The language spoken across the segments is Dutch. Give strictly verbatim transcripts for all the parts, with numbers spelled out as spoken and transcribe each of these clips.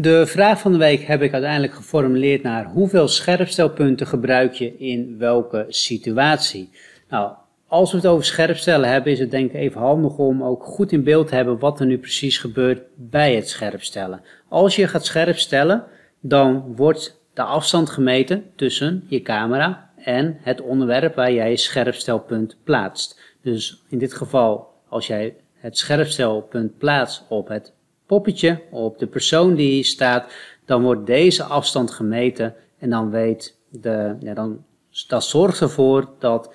De vraag van de week heb ik uiteindelijk geformuleerd naar hoeveel scherpstelpunten gebruik je in welke situatie. Nou, als we het over scherpstellen hebben, is het denk ik even handig om ook goed in beeld te hebben wat er nu precies gebeurt bij het scherpstellen. Als je gaat scherpstellen, dan wordt de afstand gemeten tussen je camera en het onderwerp waar jij je scherpstelpunt plaatst. Dus in dit geval, als jij het scherpstelpunt plaatst op het poppetje, op de persoon die hier staat, dan wordt deze afstand gemeten en dan weet de, ja, dan, dat zorgt ervoor dat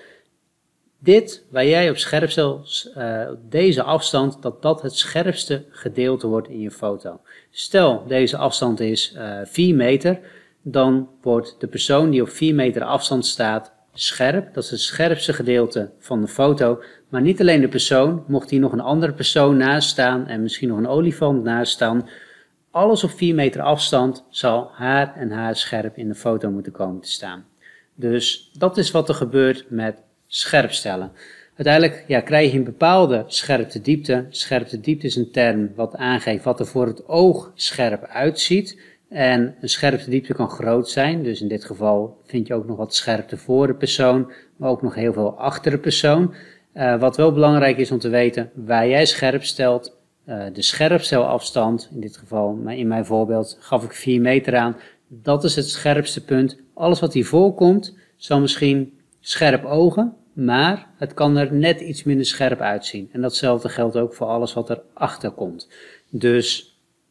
dit, waar jij op scherp stelt, uh, deze afstand, dat dat het scherpste gedeelte wordt in je foto. Stel, deze afstand is uh, vier meter, dan wordt de persoon die op vier meter afstand staat scherp. Dat is het scherpste gedeelte van de foto. Maar niet alleen de persoon, mocht hier nog een andere persoon naast staan en misschien nog een olifant naast staan. Alles op vier meter afstand zal haar en haar scherp in de foto moeten komen te staan. Dus dat is wat er gebeurt met scherpstellen. Uiteindelijk ja, krijg je een bepaalde scherpte-diepte. Scherpte-diepte is een term wat aangeeft wat er voor het oog scherp uitziet. En een scherpte-diepte kan groot zijn, dus in dit geval vind je ook nog wat scherpte voor de persoon, maar ook nog heel veel achter de persoon. Uh, wat wel belangrijk is om te weten, waar jij scherp stelt, uh, de scherpstelafstand, in dit geval in mijn voorbeeld gaf ik vier meter aan, dat is het scherpste punt. Alles wat hier voorkomt zal misschien scherp ogen, maar het kan er net iets minder scherp uitzien. En datzelfde geldt ook voor alles wat er achter komt. Dus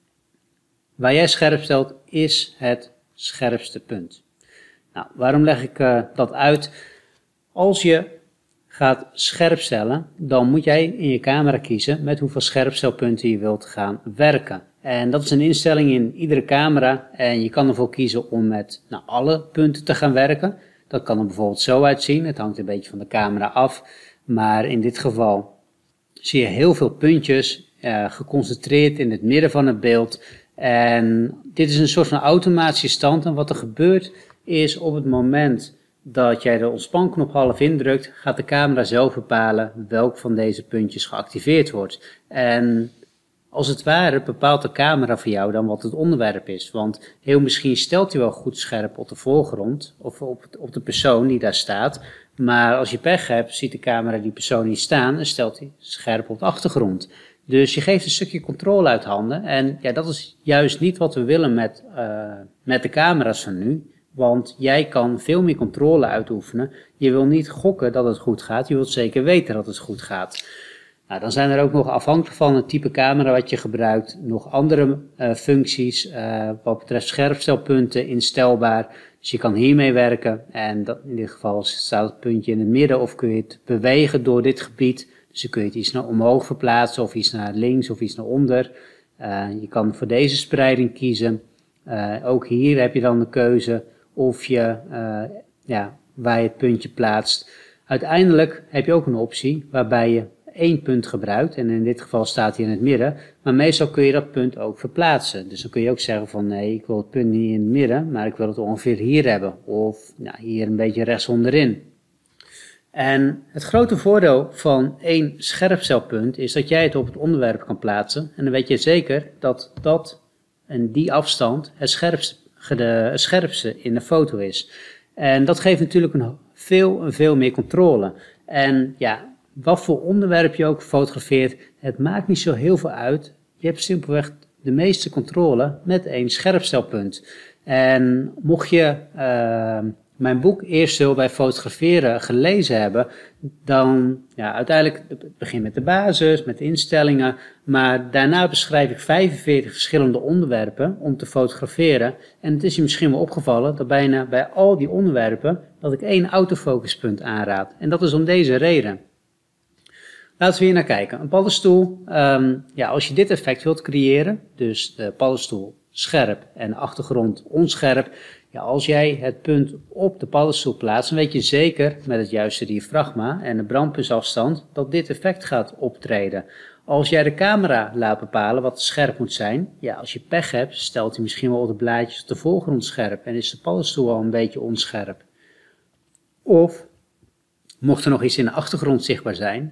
waar jij scherp stelt is het scherpste punt. Nou, waarom leg ik uh, dat uit? Als je gaat scherp stellen, dan moet jij in je camera kiezen met hoeveel scherpstelpunten je wilt gaan werken. En dat is een instelling in iedere camera en je kan ervoor kiezen om met nou, alle punten te gaan werken. Dat kan er bijvoorbeeld zo uitzien, het hangt een beetje van de camera af, maar in dit geval zie je heel veel puntjes uh, geconcentreerd in het midden van het beeld. En dit is een soort van automatische stand en wat er gebeurt is op het moment dat jij de ontspanknop half indrukt, gaat de camera zelf bepalen welk van deze puntjes geactiveerd wordt. En als het ware bepaalt de camera voor jou dan wat het onderwerp is. Want heel misschien stelt hij wel goed scherp op de voorgrond of op, op de persoon die daar staat. Maar als je pech hebt, ziet de camera die persoon niet staan en stelt hij scherp op de achtergrond. Dus je geeft een stukje controle uit handen en ja, dat is juist niet wat we willen met, uh, met de camera's van nu. Want jij kan veel meer controle uitoefenen. Je wil niet gokken dat het goed gaat, je wilt zeker weten dat het goed gaat. Nou, dan zijn er ook nog afhankelijk van het type camera wat je gebruikt, nog andere uh, functies uh, wat betreft scherpstelpunten instelbaar. Dus je kan hiermee werken en dat, in dit geval staat het puntje in het midden of kun je het bewegen door dit gebied. Dus dan kun je het iets naar omhoog verplaatsen of iets naar links of iets naar onder. Uh, je kan voor deze spreiding kiezen. Uh, ook hier heb je dan de keuze of je, uh, ja, waar je het puntje plaatst. Uiteindelijk heb je ook een optie waarbij je één punt gebruikt. En in dit geval staat hij in het midden. Maar meestal kun je dat punt ook verplaatsen. Dus dan kun je ook zeggen van nee, ik wil het punt niet in het midden, maar ik wil het ongeveer hier hebben. Of nou, hier een beetje rechts onderin. En het grote voordeel van één scherpstelpunt is dat jij het op het onderwerp kan plaatsen. En dan weet je zeker dat dat en die afstand het scherpste, de, het scherpste in de foto is. En dat geeft natuurlijk een veel, een veel meer controle. En ja, wat voor onderwerp je ook fotografeert, het maakt niet zo heel veel uit. Je hebt simpelweg de meeste controle met één scherpstelpunt. En mocht je uh, mijn boek Eerst Stil bij Fotograferen gelezen hebben, dan ja, uiteindelijk het begint met de basis, met de instellingen, maar daarna beschrijf ik vijfenveertig verschillende onderwerpen om te fotograferen. En het is je misschien wel opgevallen dat bijna bij al die onderwerpen dat ik één autofocuspunt aanraad. En dat is om deze reden. Laten we hier naar kijken. Een paddenstoel, um, ja, als je dit effect wilt creëren, dus de paddenstoel scherp en de achtergrond onscherp, ja, als jij het punt op de paddenstoel plaatst, dan weet je zeker met het juiste diafragma en de brandpuntsafstand dat dit effect gaat optreden. Als jij de camera laat bepalen wat scherp moet zijn, ja, als je pech hebt, stelt hij misschien wel op de blaadjes op de voorgrond scherp en is de paddenstoel al een beetje onscherp. Of, mocht er nog iets in de achtergrond zichtbaar zijn,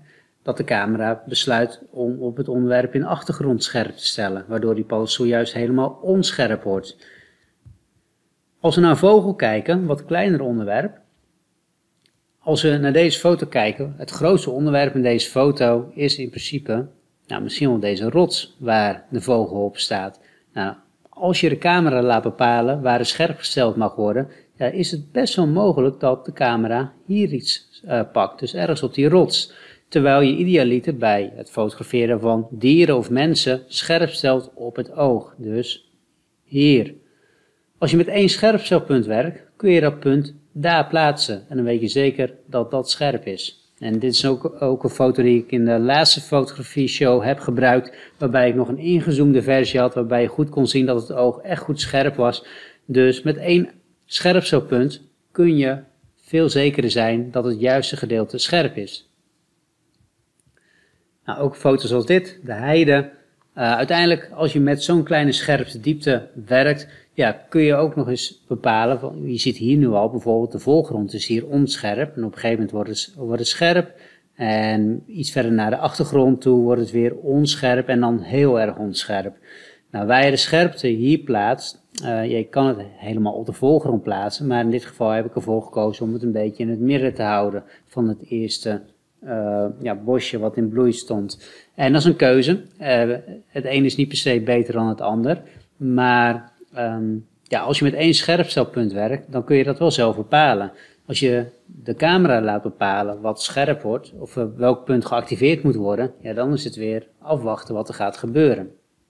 dat de camera besluit om op het onderwerp in de achtergrond scherp te stellen, waardoor die pixel juist helemaal onscherp wordt. Als we naar een vogel kijken, een wat kleiner onderwerp, als we naar deze foto kijken, het grootste onderwerp in deze foto is in principe, nou, misschien wel deze rots waar de vogel op staat. Nou, als je de camera laat bepalen waar het scherp gesteld mag worden, ja, is het best wel mogelijk dat de camera hier iets uh, pakt, dus ergens op die rots. Terwijl je idealiter bij het fotograferen van dieren of mensen scherp stelt op het oog, dus hier. Als je met één scherpstelpunt werkt, kun je dat punt daar plaatsen en dan weet je zeker dat dat scherp is. En dit is ook, ook een foto die ik in de laatste fotografie show heb gebruikt, waarbij ik nog een ingezoomde versie had, waarbij je goed kon zien dat het oog echt goed scherp was. Dus met één scherpstelpunt kun je veel zekerder zijn dat het juiste gedeelte scherp is. Nou, ook foto's als dit, de heide. Uh, uiteindelijk, als je met zo'n kleine scherpte diepte werkt, ja, kun je ook nog eens bepalen, van, je ziet hier nu al bijvoorbeeld de voorgrond is hier onscherp en op een gegeven moment wordt het, wordt het scherp en iets verder naar de achtergrond toe wordt het weer onscherp en dan heel erg onscherp. Nou, waar je de scherpte hier plaatst, uh, je kan het helemaal op de voorgrond plaatsen, maar in dit geval heb ik ervoor gekozen om het een beetje in het midden te houden van het eerste uh, ja, bosje wat in bloei stond. En dat is een keuze. Uh, het een is niet per se beter dan het ander, maar um, ja, als je met één scherpstelpunt werkt, dan kun je dat wel zelf bepalen. Als je de camera laat bepalen wat scherp wordt, of uh, welk punt geactiveerd moet worden, ja, dan is het weer afwachten wat er gaat gebeuren.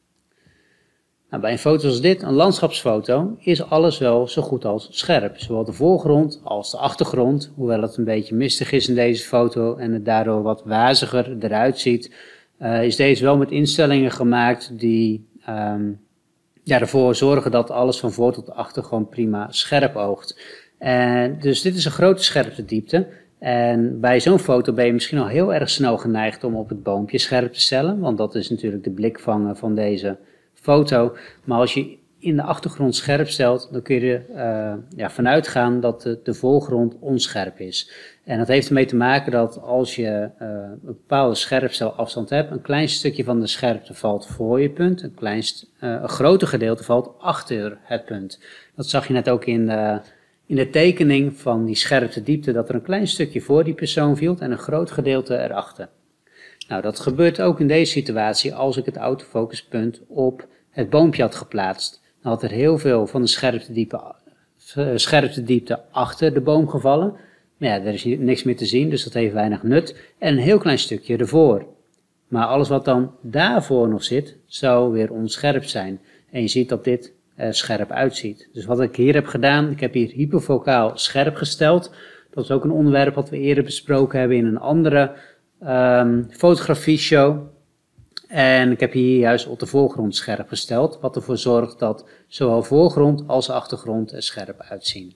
Nou, bij een foto als dit, een landschapsfoto, is alles wel zo goed als scherp. Zowel de voorgrond als de achtergrond, hoewel het een beetje mistig is in deze foto en het daardoor wat waziger eruit ziet, uh, is deze wel met instellingen gemaakt die um, ja, ervoor zorgen dat alles van voor tot achter gewoon prima scherp oogt. En dus dit is een grote scherptediepte. En bij zo'n foto ben je misschien al heel erg snel geneigd om op het boompje scherp te stellen, want dat is natuurlijk de blikvanger van deze foto. Maar als je in de achtergrond scherp stelt, dan kun je er uh, ja, vanuit gaan dat de, de voorgrond onscherp is. En dat heeft ermee te maken dat als je uh, een bepaalde scherpstelafstand hebt, een klein stukje van de scherpte valt voor je punt, een, kleinst, uh, een groter gedeelte valt achter het punt. Dat zag je net ook in de, in de tekening van die scherptediepte, dat er een klein stukje voor die persoon viel en een groot gedeelte erachter. Nou, dat gebeurt ook in deze situatie als ik het autofocuspunt op het boompje had geplaatst. Dan had er heel veel van de scherptediepte, scherptediepte achter de boom gevallen. Maar ja, er is hier niks meer te zien, dus dat heeft weinig nut. En een heel klein stukje ervoor. Maar alles wat dan daarvoor nog zit, zou weer onscherp zijn. En je ziet dat dit er scherp uitziet. Dus wat ik hier heb gedaan, ik heb hier hyperfocaal scherp gesteld. Dat is ook een onderwerp wat we eerder besproken hebben in een andere um, fotografie show. En ik heb hier juist op de voorgrond scherp gesteld, wat ervoor zorgt dat zowel voorgrond als achtergrond er scherp uitzien.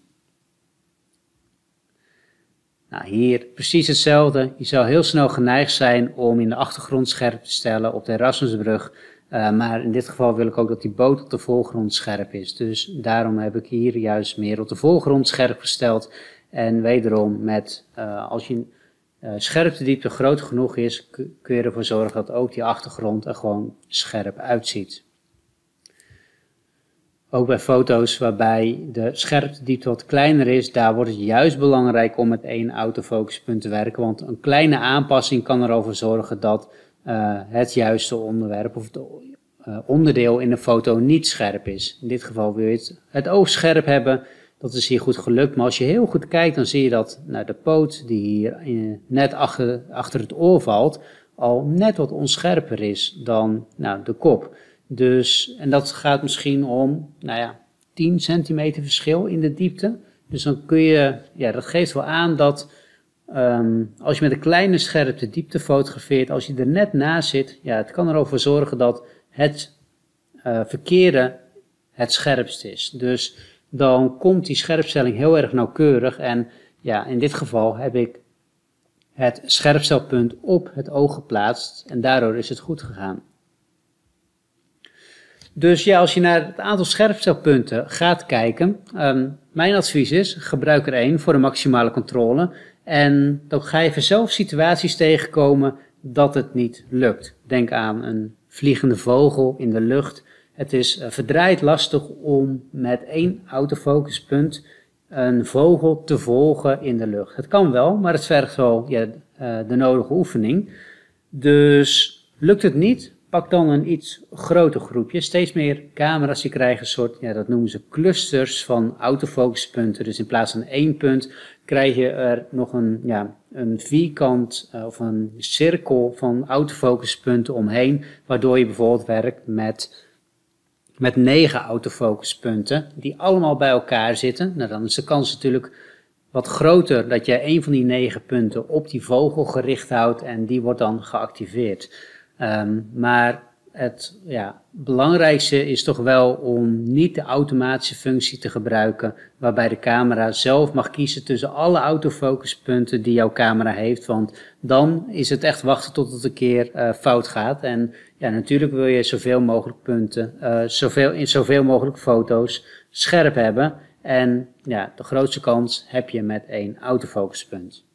Nou, hier precies hetzelfde. Je zou heel snel geneigd zijn om in de achtergrond scherp te stellen op de Erasmusbrug. Uh, maar in dit geval wil ik ook dat die boot op de voorgrond scherp is. Dus daarom heb ik hier juist meer op de voorgrond scherp gesteld. En wederom met, uh, als je uh, scherptediepte groot genoeg is, kun je ervoor zorgen dat ook die achtergrond er gewoon scherp uitziet. Ook bij foto's waarbij de scherptediepte wat kleiner is, daar wordt het juist belangrijk om met één autofocuspunt te werken. Want een kleine aanpassing kan erover zorgen dat uh, het juiste onderwerp of het uh, onderdeel in de foto niet scherp is. In dit geval wil je het, het oog scherp hebben. Dat is hier goed gelukt, maar als je heel goed kijkt, dan zie je dat nou, de poot die hier uh, net achter, achter het oor valt, al net wat onscherper is dan nou, de kop. Dus, en dat gaat misschien om, nou ja, tien centimeter verschil in de diepte. Dus dan kun je, ja, dat geeft wel aan dat um, als je met een kleine scherpte diepte fotografeert, als je er net naast zit, ja, het kan erover zorgen dat het uh, verkeerde het scherpst is. Dus dan komt die scherpstelling heel erg nauwkeurig en ja, in dit geval heb ik het scherpstelpunt op het oog geplaatst en daardoor is het goed gegaan. Dus ja, als je naar het aantal scherpstelpunten gaat kijken, um, mijn advies is, gebruik er één voor de maximale controle. En dan ga je vanzelf situaties tegenkomen dat het niet lukt. Denk aan een vliegende vogel in de lucht. Het is uh, verdraaid lastig om met één autofocuspunt een vogel te volgen in de lucht. Het kan wel, maar het vergt wel ja, uh, de nodige oefening. Dus lukt het niet, pak dan een iets groter groepje. Steeds meer camera's die krijgen een soort, ja, dat noemen ze clusters van autofocuspunten. Dus in plaats van één punt krijg je er nog een, ja, een vierkant uh, of een cirkel van autofocuspunten omheen. Waardoor je bijvoorbeeld werkt met, met negen autofocuspunten die allemaal bij elkaar zitten. Nou, dan is de kans natuurlijk wat groter dat je een van die negen punten op die vogel gericht houdt en die wordt dan geactiveerd. Um, maar het ja, belangrijkste is toch wel om niet de automatische functie te gebruiken, waarbij de camera zelf mag kiezen tussen alle autofocuspunten die jouw camera heeft, want dan is het echt wachten tot het een keer uh, fout gaat. En ja, natuurlijk wil je zoveel mogelijk punten, uh, zoveel, in zoveel mogelijk foto's scherp hebben. En ja, de grootste kans heb je met één autofocuspunt.